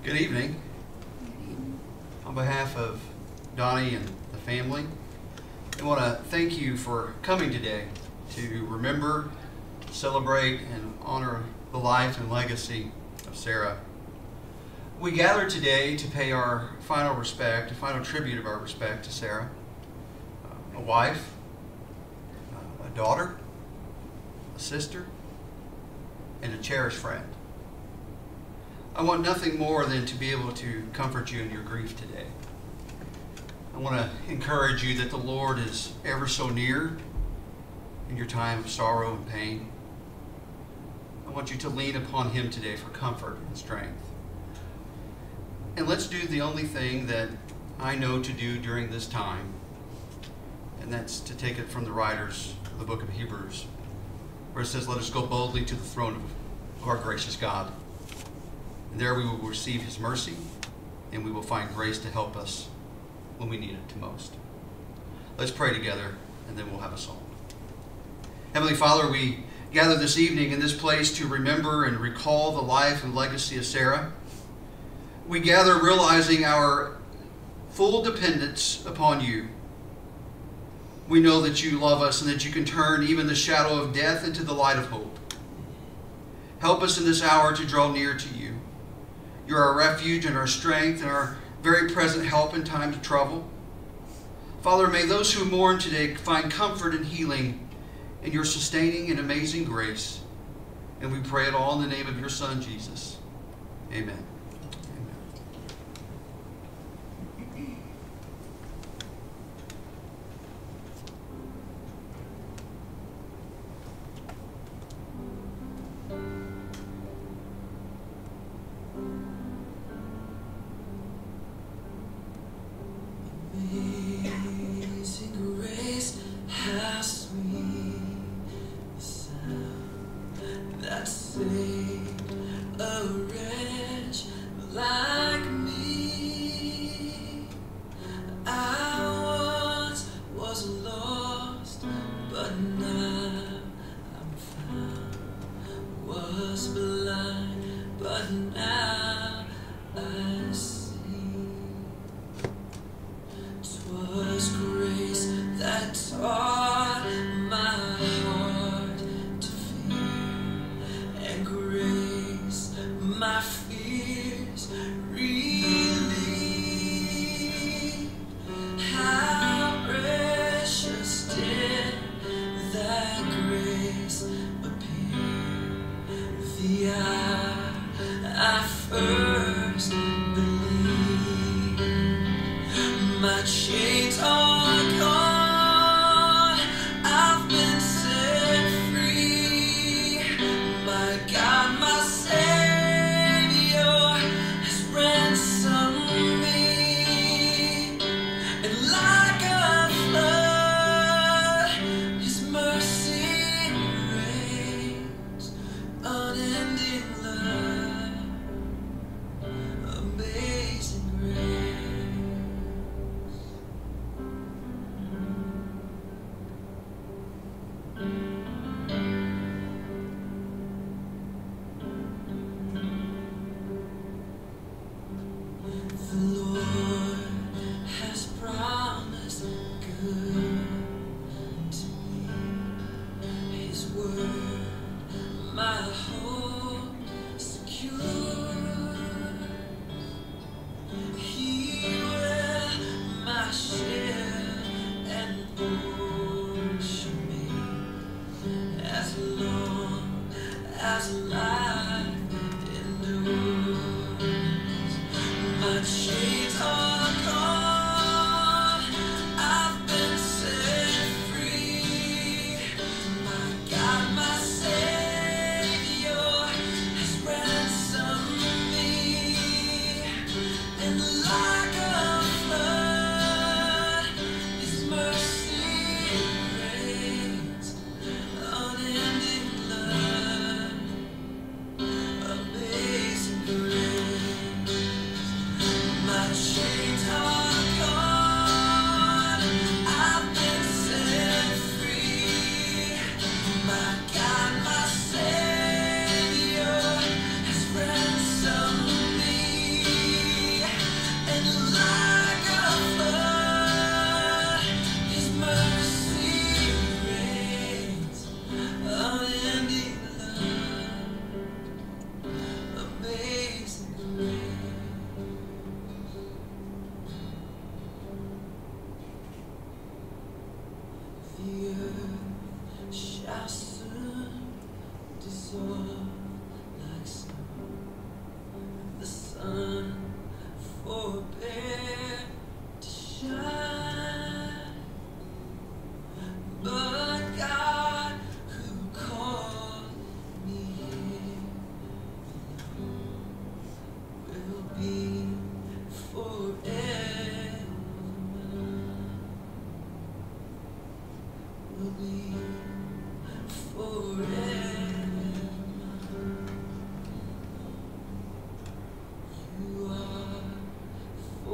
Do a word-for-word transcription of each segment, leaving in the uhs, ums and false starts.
Good evening. On behalf of Donnie and the family, I want to thank you for coming today to remember, celebrate, and honor the life and legacy of Sarah. We gather today to pay our final respect, a final tribute of our respect to Sarah, uh, a wife, uh, a daughter, a sister, and a cherished friend. I want nothing more than to be able to comfort you in your grief today. I want to encourage you that the Lord is ever so near in your time of sorrow and pain. I want you to lean upon Him today for comfort and strength. And let's do the only thing that I know to do during this time, and that's to take it from the writers of the book of Hebrews, where it says, "Let us go boldly to the throne of our gracious God. And there we will receive His mercy, and we will find grace to help us when we need it to most." Let's pray together, and then we'll have a song. Heavenly Father, we gather this evening in this place to remember and recall the life and legacy of Sarah. We gather realizing our full dependence upon you. We know that you love us and that you can turn even the shadow of death into the light of hope. Help us in this hour to draw near to you. You're our refuge and our strength and our very present help in times of trouble. Father, may those who mourn today find comfort and healing in your sustaining and amazing grace. And we pray it all in the name of your Son, Jesus. Amen. Amazing grace.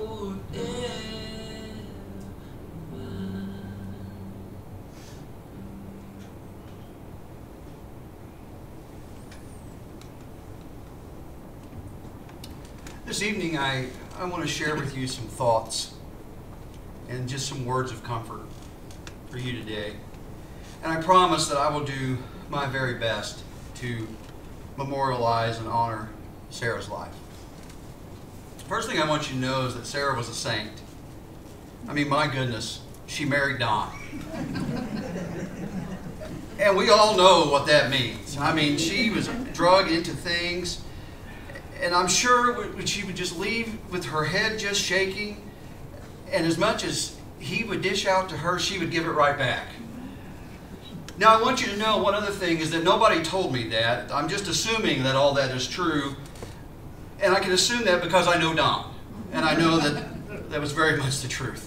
This evening, I, I want to share with you some thoughts and just some words of comfort for you today. And I promise that I will do my very best to memorialize and honor Sarah's life. First thing I want you to know is that Sarah was a saint. I mean, my goodness, she married Don. And we all know what that means. I mean, she was drug into things, and I'm sure she would just leave with her head just shaking, and as much as he would dish out to her, she would give it right back. Now, I want you to know one other thing is that nobody told me that. I'm just assuming that all that is true, and I can assume that because I know Don, and I know that that was very much the truth.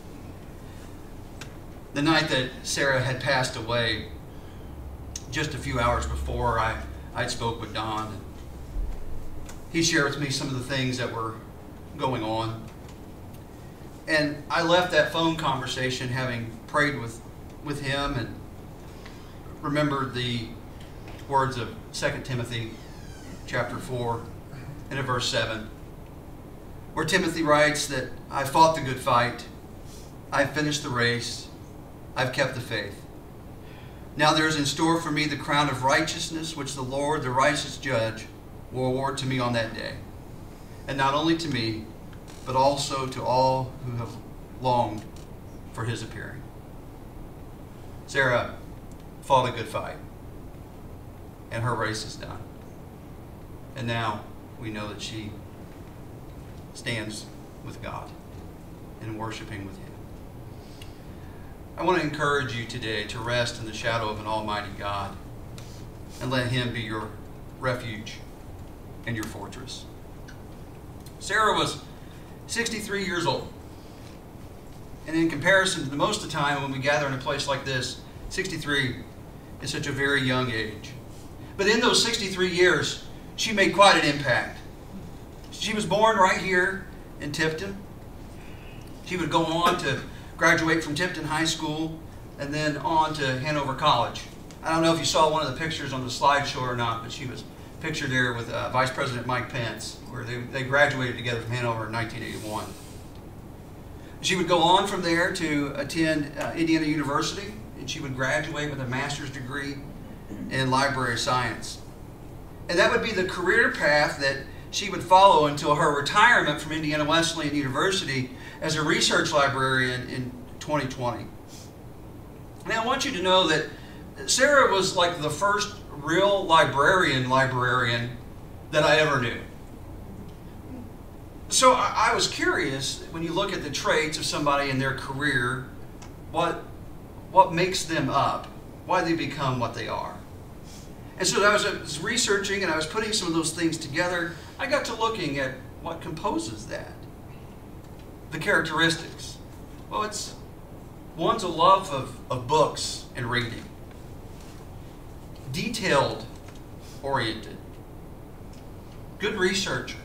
The night that Sarah had passed away, just a few hours before, I, I spoke with Don. He shared with me some of the things that were going on. And I left that phone conversation having prayed with, with him and remembered the words of Second Timothy chapter four and in verse seven, where Timothy writes that I fought the good fight, I've finished the race, I've kept the faith. Now there is in store for me the crown of righteousness, which the Lord, the righteous judge, will award to me on that day. And not only to me, but also to all who have longed for his appearing. Sarah fought a good fight, and her race is done. And now we know that she stands with God and worshiping with him. I want to encourage you today to rest in the shadow of an almighty God and let him be your refuge and your fortress. Sarah was sixty-three years old. And in comparison to the most of the time when we gather in a place like this, sixty-three is such a very young age. But in those sixty-three years, she made quite an impact. She was born right here in Tifton. She would go on to graduate from Tifton High School and then on to Hanover College. I don't know if you saw one of the pictures on the slideshow or not, but she was pictured there with uh, Vice President Mike Pence, where they, they graduated together from Hanover in nineteen eighty-one. She would go on from there to attend uh, Indiana University, and she would graduate with a master's degree in library science. And that would be the career path that she would follow until her retirement from Indiana Wesleyan University as a research librarian in twenty twenty. Now, I want you to know that Sarah was like the first real librarian librarian that I ever knew. So I, I was curious, when you look at the traits of somebody in their career, what, what makes them up, why they become what they are. And so I was, I was researching and I was putting some of those things together. I got to looking at what composes that. The characteristics. Well, it's one's a love of, of books and reading. Detailed oriented. Good researcher.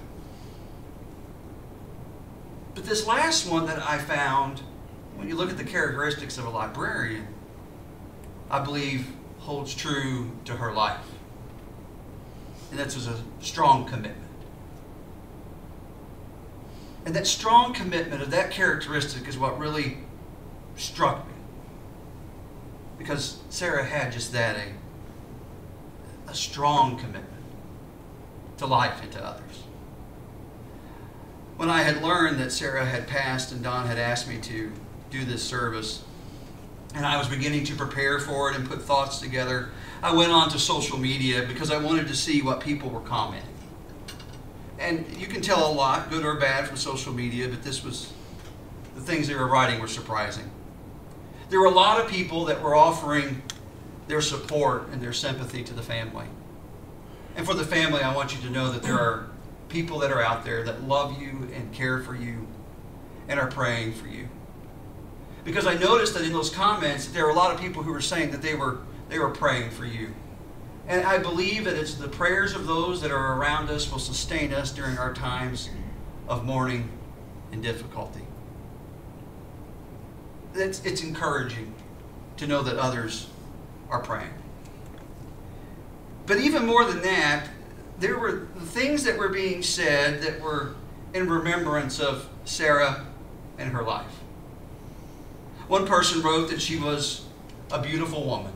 But this last one that I found, when you look at the characteristics of a librarian, I believe holds true to her life. And that's a strong commitment. And that strong commitment of that characteristic is what really struck me. Because Sarah had just that, a, a strong commitment to life and to others. When I had learned that Sarah had passed and Don had asked me to do this service, and I was beginning to prepare for it and put thoughts together, I went on to social media because I wanted to see what people were commenting. And you can tell a lot, good or bad, from social media, but this was, the things they were writing were surprising. There were a lot of people that were offering their support and their sympathy to the family. And for the family, I want you to know that there are people that are out there that love you and care for you and are praying for you. Because I noticed that in those comments, there were a lot of people who were saying that they were, they were praying for you. And I believe that it's the prayers of those that are around us will sustain us during our times of mourning in difficulty. It's, it's encouraging to know that others are praying. But even more than that, there were things that were being said that were in remembrance of Sarah and her life. One person wrote that she was a beautiful woman,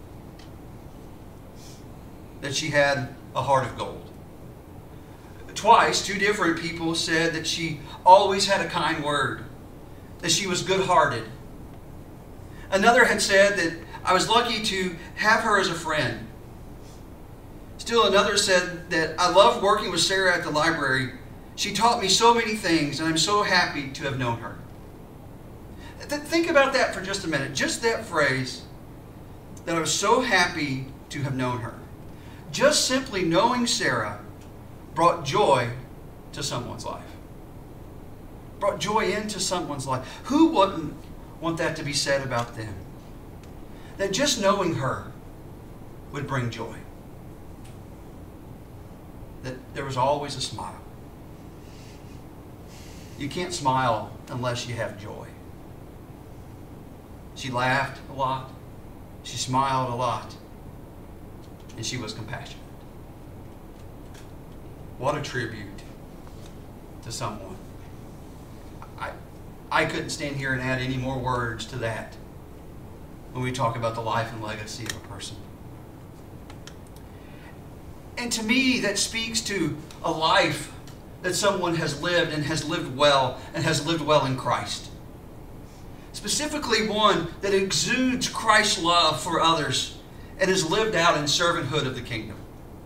that she had a heart of gold. Twice, two different people said that she always had a kind word, that she was good-hearted. Another had said that I was lucky to have her as a friend. Still another said that I loved working with Sarah at the library. She taught me so many things, and I'm so happy to have known her. Th- think about that for just a minute. Just that phrase, that I was so happy to have known her. Just simply knowing Sarah brought joy to someone's life. Brought joy into someone's life. Who wouldn't want that to be said about them? That just knowing her would bring joy. That there was always a smile. You can't smile unless you have joy. She laughed a lot. She smiled a lot. And she was compassionate. What a tribute to someone. I, I couldn't stand here and add any more words to that when we talk about the life and legacy of a person. And to me, that speaks to a life that someone has lived and has lived well and has lived well in Christ. Specifically one that exudes Christ's love for others and is lived out in servanthood of the kingdom.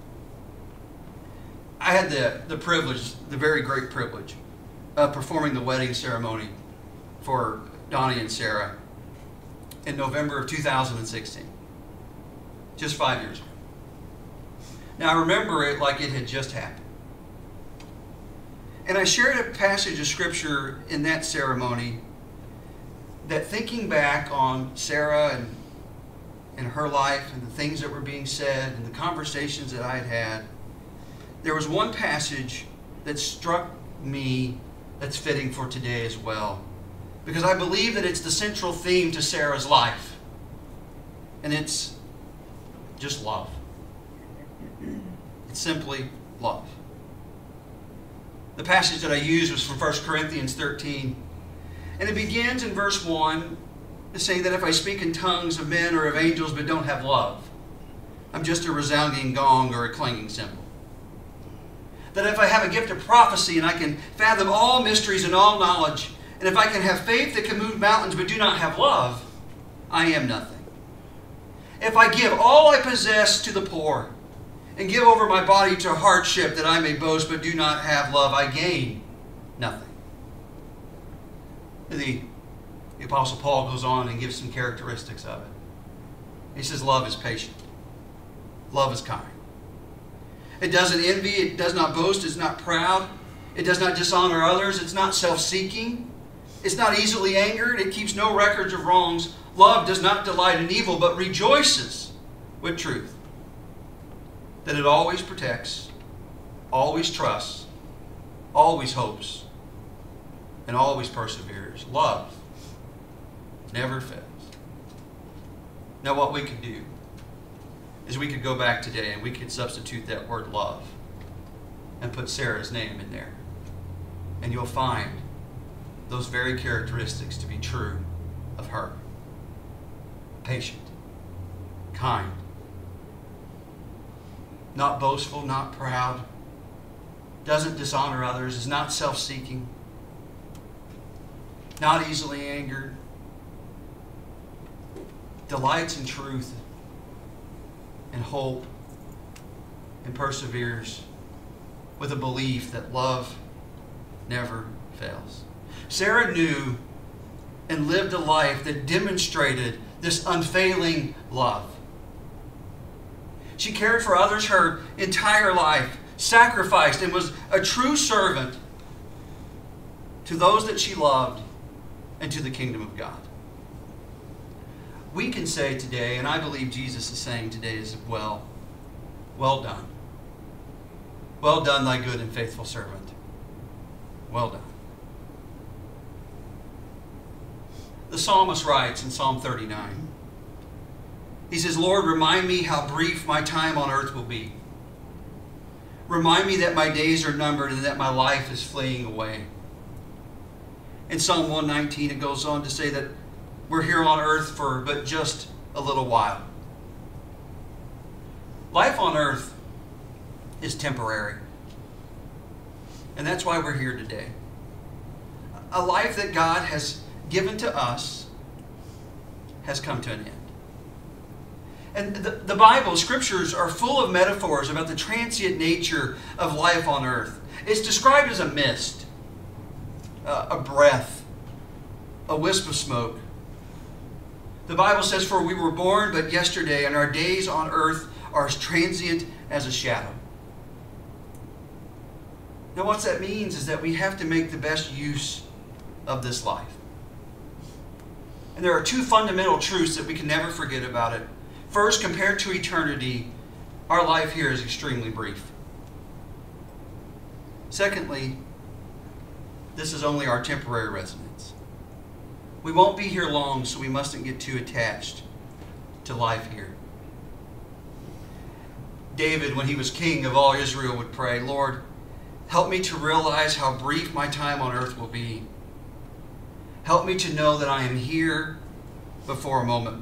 I had the, the privilege, the very great privilege, of performing the wedding ceremony for Donnie and Sarah in November of two thousand sixteen. Just five years ago. Now I remember it like it had just happened. And I shared a passage of Scripture in that ceremony that, thinking back on Sarah and, and her life and the things that were being said and the conversations that I had had, there was one passage that struck me that's fitting for today as well. Because I believe that it's the central theme to Sarah's life. And it's just love. It's simply love. The passage that I used was from First Corinthians thirteen. And it begins in verse one, saying that if I speak in tongues of men or of angels but don't have love, I'm just a resounding gong or a clanging cymbal. That if I have a gift of prophecy and I can fathom all mysteries and all knowledge, and if I can have faith that can move mountains but do not have love, I am nothing. If I give all I possess to the poor and give over my body to hardship that I may boast but do not have love, I gain nothing. The, the Apostle Paul goes on and gives some characteristics of it. He says love is patient. Love is kind. It doesn't envy. It does not boast. It's not proud. It does not dishonor others. It's not self-seeking. It's not easily angered. It keeps no records of wrongs. Love does not delight in evil, but rejoices with truth. That it always protects, always trusts, always hopes, and always perseveres. Love never fails. Now what we could do is we could go back today and we could substitute that word love and put Sarah's name in there. And you'll find those very characteristics to be true of her. Patient, kind, not boastful, not proud, doesn't dishonor others, is not self-seeking, not easily angered, delights in truth and hope, and perseveres with a belief that love never fails. Sarah knew and lived a life that demonstrated this unfailing love. She cared for others her entire life, sacrificed, and was a true servant to those that she loved and to the kingdom of God. We can say today, and I believe Jesus is saying today as well, well done. Well done, thy good and faithful servant. Well done. The psalmist writes in Psalm thirty-nine. He says, Lord, remind me how brief my time on earth will be. Remind me that my days are numbered and that my life is fleeing away. In Psalm one nineteen, it goes on to say that we're here on earth for but just a little while. Life on earth is temporary. And that's why we're here today. A life that God has given to us has come to an end. And the, the Bible, scriptures, are full of metaphors about the transient nature of life on earth. It's described as a mist, uh, a breath, a wisp of smoke. The Bible says, for we were born but yesterday, and our days on earth are as transient as a shadow. Now what that means is that we have to make the best use of this life. And there are two fundamental truths that we can never forget about it. First, compared to eternity, our life here is extremely brief. Secondly, this is only our temporary residence. We won't be here long, so we mustn't get too attached to life here. David, when he was king of all Israel, would pray, Lord, help me to realize how brief my time on earth will be. Help me to know that I am here but for a moment more.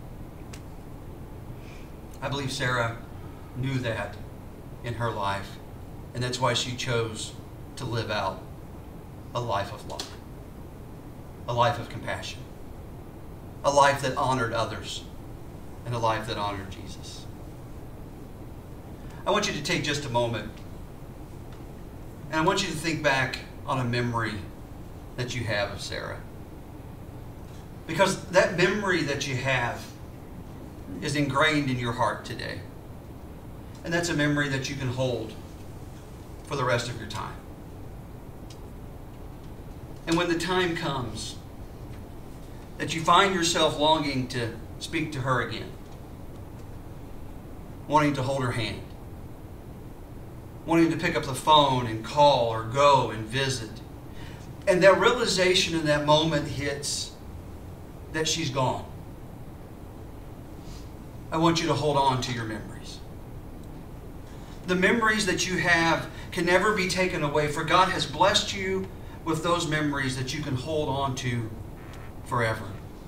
I believe Sarah knew that in her life, and that's why she chose to live out a life of love, a life of compassion, a life that honored others, and a life that honored Jesus. I want you to take just a moment, and I want you to think back on a memory that you have of Sarah. Because that memory that you have is ingrained in your heart today. And that's a memory that you can hold for the rest of your time. And when the time comes that you find yourself longing to speak to her again, wanting to hold her hand, wanting to pick up the phone and call or go and visit, and that realization in that moment hits that she's gone, I want you to hold on to your memories. The memories that you have can never be taken away, for God has blessed you with those memories that you can hold on to forever.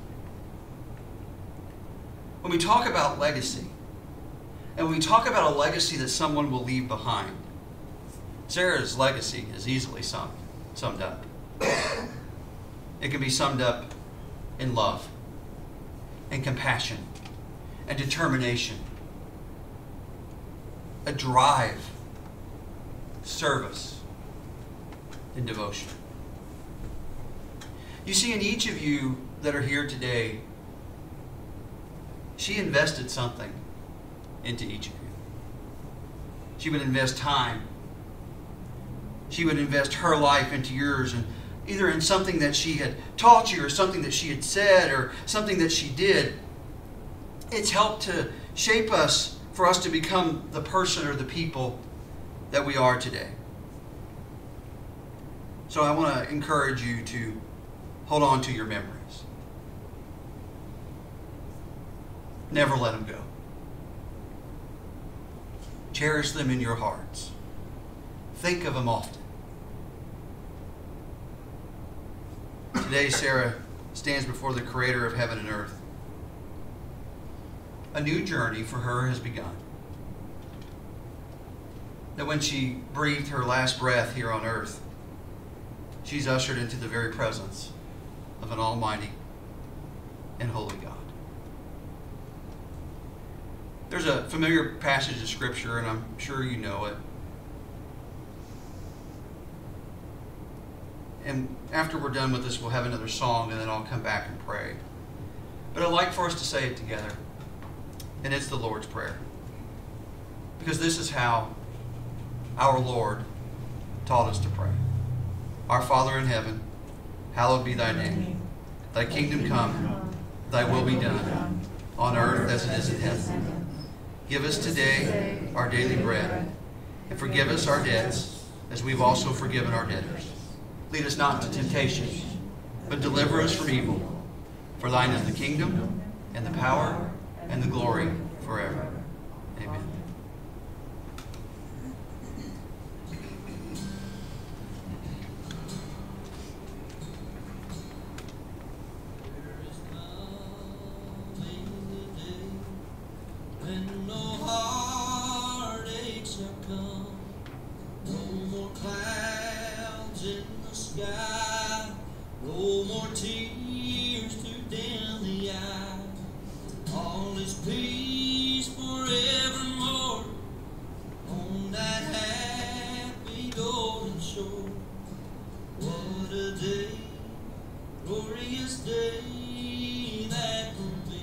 When we talk about legacy, and we talk about a legacy that someone will leave behind, Sarah's legacy is easily summed, summed up. It can be summed up in love and compassion and determination, a drive, service, and devotion. You see, in each of you that are here today, she invested something into each of you. She would invest time. She would invest her life into yours, and either in something that she had taught you or something that she had said or something that she did. It's helped to shape us for us to become the person or the people that we are today. So I want to encourage you to hold on to your memories. Never let them go. Cherish them in your hearts. Think of them often. Today, Sarah stands before the Creator of heaven and earth. A new journey for her has begun. That when she breathed her last breath here on earth, she's ushered into the very presence of an almighty and holy God. There's a familiar passage of Scripture, and I'm sure you know it. And after we're done with this, we'll have another song, and then I'll come back and pray. But I'd like for us to say it together. And it's the Lord's Prayer. Because this is how our Lord taught us to pray. Our Father in heaven, hallowed be thy name. Thy kingdom come, thy will be done, on earth as it is in heaven. Give us today our daily bread, and forgive us our debts, as we've also forgiven our debtors. Lead us not into temptation, but deliver us from evil. For thine is the kingdom, and the power, and the glory forever. Amen. When no heartaches have come, no more clouds in the sky, no more tears to dim the eye. All is peace forevermore on that happy golden shore. What a day, glorious day that will be.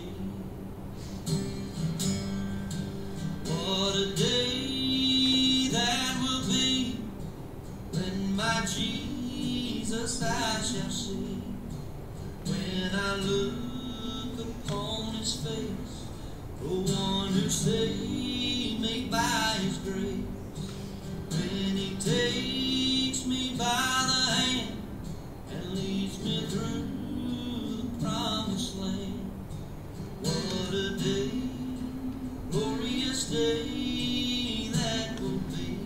What a day that will be when my Jesus I shall see. When I look upon his face, the one who saved me by his grace. When he takes me by the hand and leads me through the promised land. What a day, glorious day that will be.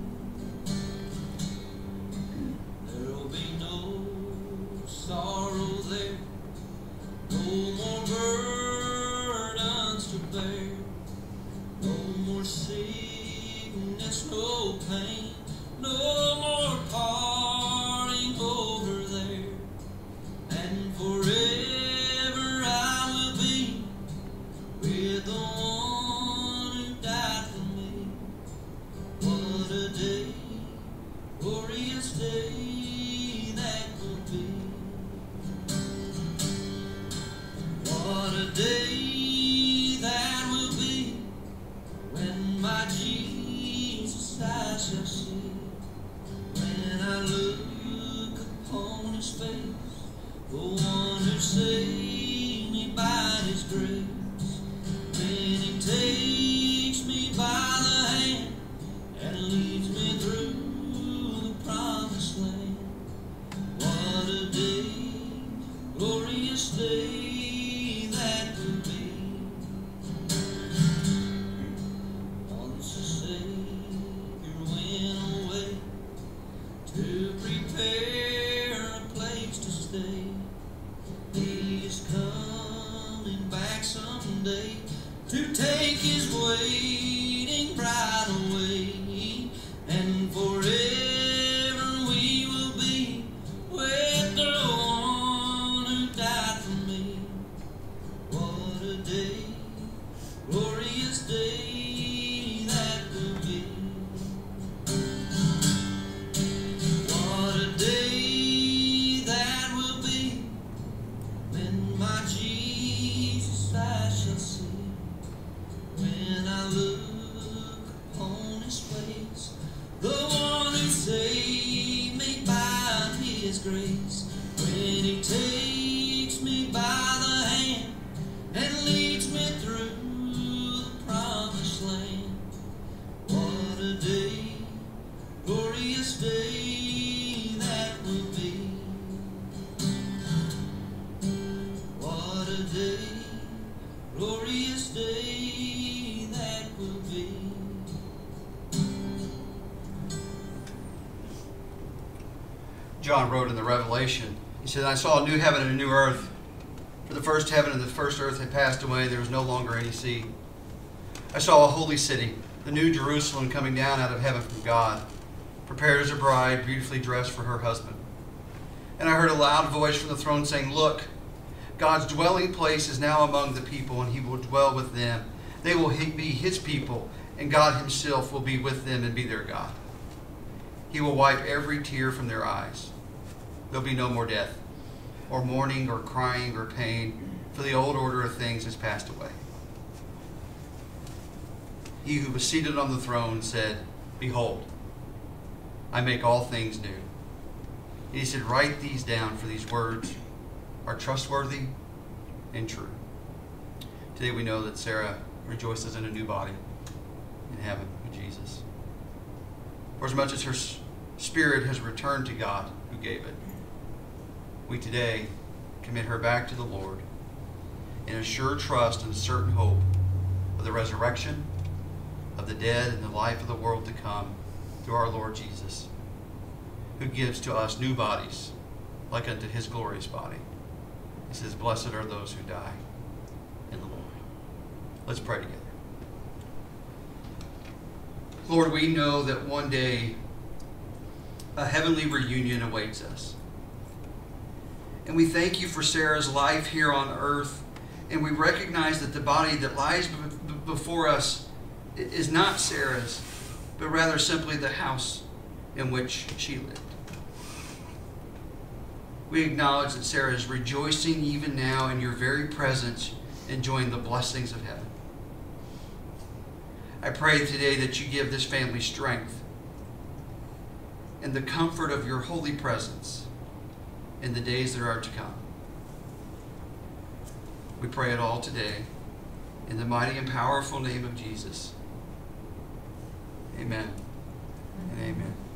There'll be no sorrow there, no more burdens to bear, no more sickness, no pain, no more parting over there. And forever I will be with the one who died for me. What a day, glorious day that will be. What a day that will be when my Jesus I shall see. When I look upon his face, the one who saved me by his grace. When he takes me by the hand and leads me through the promised land. What a day, glorious day that will be. Once the Savior went away to prepare a place to stay. He is coming back someday to take his waiting bride away. And forever we will be with the one who died for me. What a day, glorious day that will be. What a day that will be when my Jesus I shall see. When I look upon his face, the one who saved me by his grace. When he takes me by the hand and leads me through the promised land. What a day, glorious day that will be. What a day, glorious day that will be. John wrote in the Revelation, he said, I saw a new heaven and a new earth. For the first heaven and the first earth had passed away, there was no longer any sea. I saw a holy city, the new Jerusalem, coming down out of heaven from God, prepared as a bride, beautifully dressed for her husband. And I heard a loud voice from the throne saying, Look, God's dwelling place is now among the people, and he will dwell with them. They will be his people, and God himself will be with them and be their God. He will wipe every tear from their eyes. There'll be no more death, or mourning, or crying, or pain, for the old order of things has passed away. He who was seated on the throne said, Behold, I make all things new. And he said, Write these down, for these words are trustworthy and true. Today we know that Sarah rejoices in a new body in heaven with Jesus. For as much as her spirit has returned to God who gave it, we today commit her back to the Lord in a sure trust and certain hope of the resurrection of the dead and the life of the world to come through our Lord Jesus, who gives to us new bodies like unto his glorious body. He says, blessed are those who die in the Lord. Let's pray together. Lord, we know that one day a heavenly reunion awaits us. And we thank you for Sarah's life here on earth. And we recognize that the body that lies b- before us is not Sarah's, but rather simply the house in which she lived. We acknowledge that Sarah is rejoicing even now in your very presence, enjoying the blessings of heaven. I pray today that you give this family strength and the comfort of your holy presence in the days that are to come. We pray it all today in the mighty and powerful name of Jesus. Amen and amen.